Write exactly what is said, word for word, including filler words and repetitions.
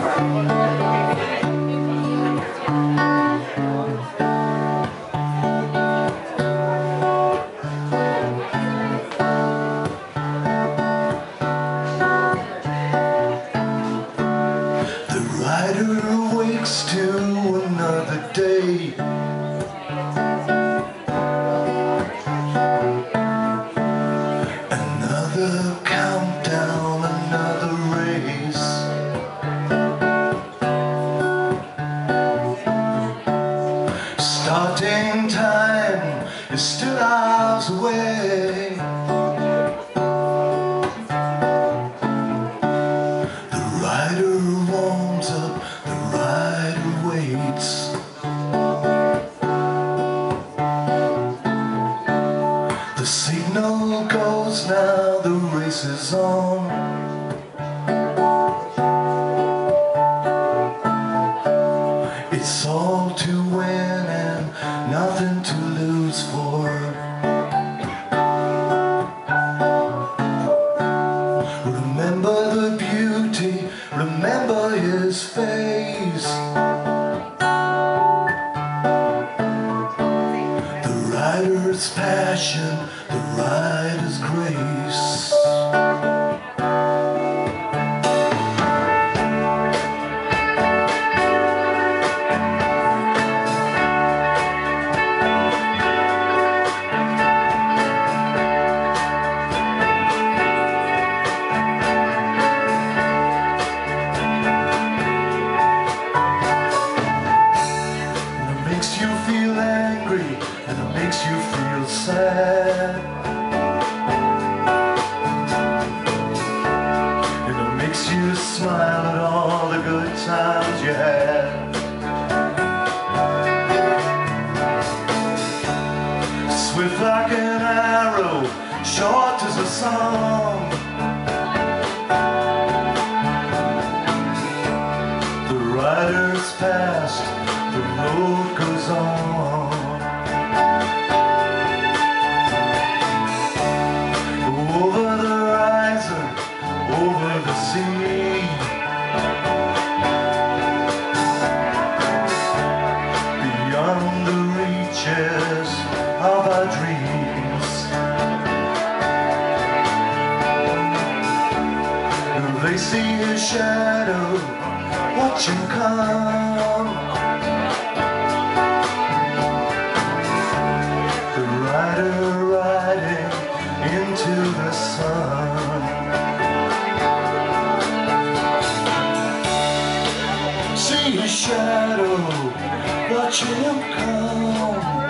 To another day, another countdown, another race. Starting time is still hours away. The rider warms up, the rider waits. The signal goes now, the race is on. It's all to win and nothing to lose for. Remember the beauty, remember his face. The rider's passion, the rider's grace. Makes you feel angry and it makes you feel sad, and it makes you smile at all the good times you had. Swift like an arrow, short as a song, the rider's past, the road goes on. Over the horizon, over the sea, beyond the reaches of our dreams. They see his shadow, watch him come. Riding into the sun. See his shadow, watch him come.